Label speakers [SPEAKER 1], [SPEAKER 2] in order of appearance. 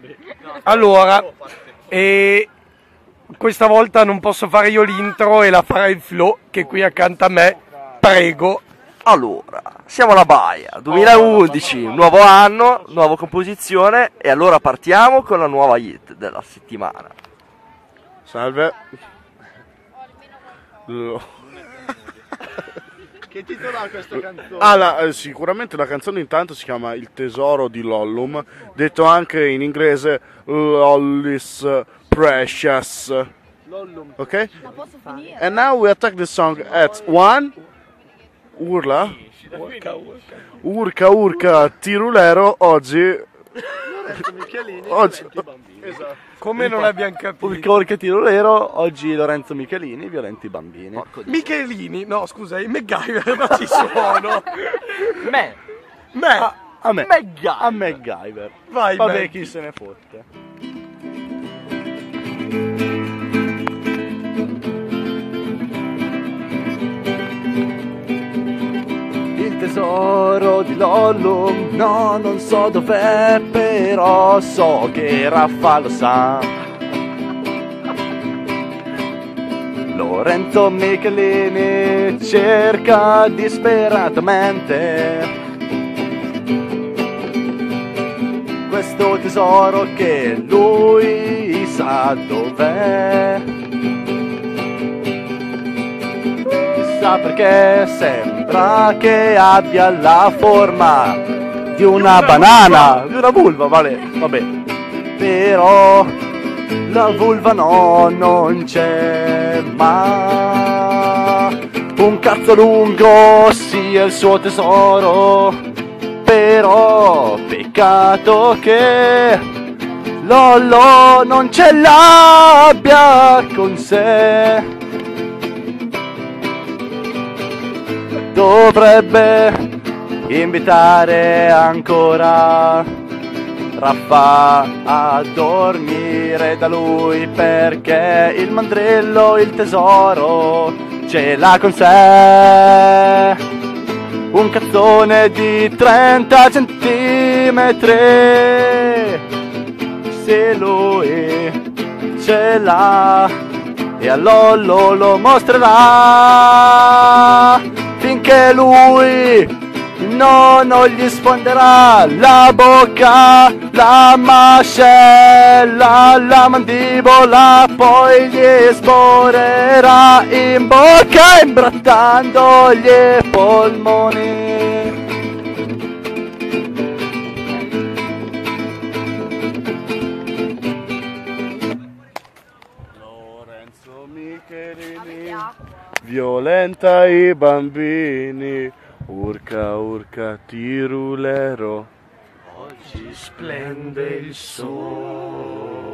[SPEAKER 1] Allora, questa volta non posso fare io l'intro e la farà il Flo, che è qui accanto a me. Prego.
[SPEAKER 2] Allora, siamo alla Baia, 2011, nuovo anno, nuova composizione e allora partiamo con la nuova hit della settimana.
[SPEAKER 3] Salve.
[SPEAKER 4] Che titolo ha questa canzone?
[SPEAKER 3] Sicuramente la canzone intanto si chiama Il tesoro di Lollum, detto anche in inglese Lollis Precious.
[SPEAKER 4] Lollum.
[SPEAKER 3] Ok?
[SPEAKER 5] Ma posso finire?
[SPEAKER 3] And now we attack the song at 1. Urla. Urca, tirulero, oggi... Oggi...
[SPEAKER 4] Esatto.
[SPEAKER 1] Come non abbiamo capito?
[SPEAKER 4] Urca tirolero, oggi Lorenzo Michelini, violenti bambini.
[SPEAKER 1] Michelini, no scusa, i MacGyver, ma ci sono.
[SPEAKER 2] Me!
[SPEAKER 3] A me.
[SPEAKER 4] MacGyver.
[SPEAKER 3] A MacGyver.
[SPEAKER 1] Vai,
[SPEAKER 3] Vabbè,
[SPEAKER 1] Maggie.
[SPEAKER 3] chi se ne fotte.
[SPEAKER 4] Il tesoro di Lollum, no, non so dov'è, però so che Raffa lo sa. Lorenzo Michelini cerca disperatamente questo tesoro che lui sa dov'è. Chissà perché sembra che abbia la forma di una banana, di una vulva, vabbè. Però la vulva no, non c'è, ma un cazzo lungo sia il suo tesoro. Però peccato che Lollo non ce l'abbia con sé. Dovrebbe invitare ancora Raffa a dormire da lui, perché il mandrillo il tesoro ce l'ha con sé. Un cazzone di 30 centimetri, se lui ce l'ha, e a Lollo lo mostrerà, finché lui non gli sfonderà la bocca, la mascella, la mandibola, poi gli sborerà in bocca imbrattandogli i polmoni.
[SPEAKER 3] Lorenzo Michelini violenta i bambini. Urca tirulero, oggi splende il sole.